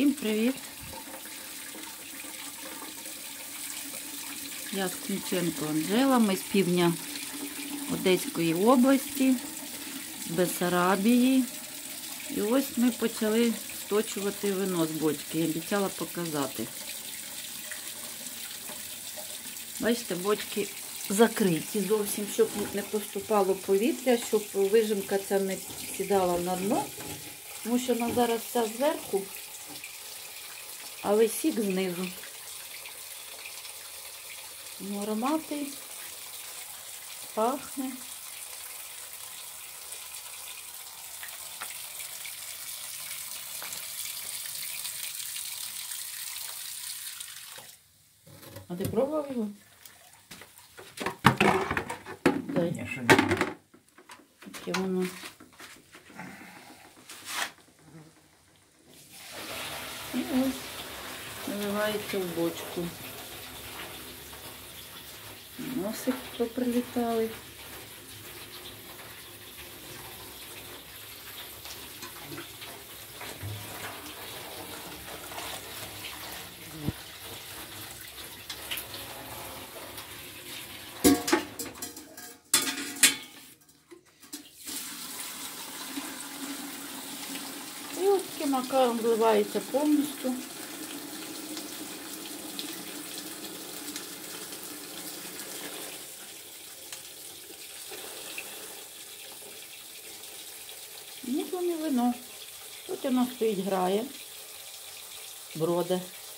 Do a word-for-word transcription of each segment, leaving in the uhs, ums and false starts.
Всім привіт! Я Скунченко Анжела, ми з півдня Одеської області, з Бессарабії. І ось ми почали сточувати вино з бочки. Я обіцяла показати. Бачите, бочки закриті зовсім, щоб не поступало повітря, щоб вижимка ця не сідала на дно. Тому що вона зараз вся зверху, але сік знизу. Ну, аромати, пахне. А ти пробував його? Дай. Ні, ще не. Таке воно. І ось наливається в бочку. Носик поприлітали. І ось таким макаром вливається повністю. Ні, то не вино. Тут воно стоїть, грає, броде.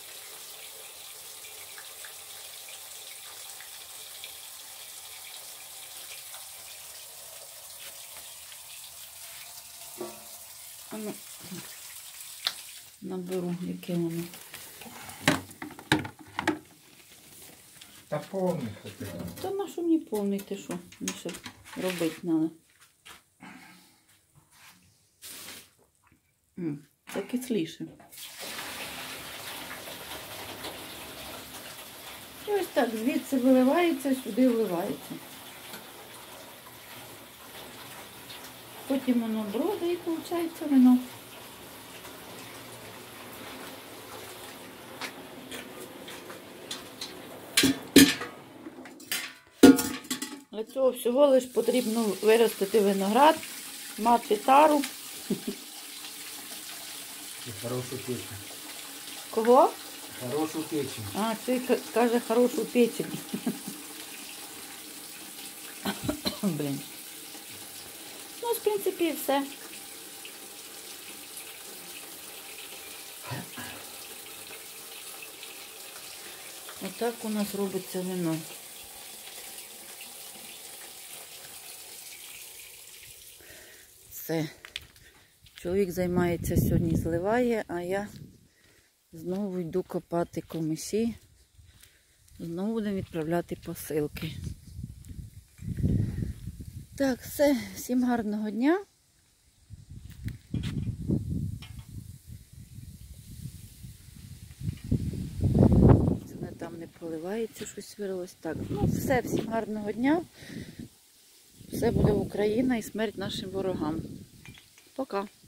А ну, наберу, яке воно. Та повний хотів. Та на що мені повний, ти що? Мені ще робити треба. Це кисліше. І ось так, звідси виливається, сюди вливається. Потім воно броде і виходить вино. Для цього всього лише потрібно виростити виноград, мати тару. І хорошу печень. Кого? Хорошу печень. А, ти каже хорошу печень. Блін. Ну, в принципі, і все. Отак у нас робиться вино. Все. Чоловік займається сьогодні, зливає, а я знову йду копати комиші. Знову будемо відправляти посилки. Так, все. Всім гарного дня. Це не там не проливається, щось вирилось. Так, ну все, всім гарного дня. Все буде Україна і смерть нашим ворогам. Пока.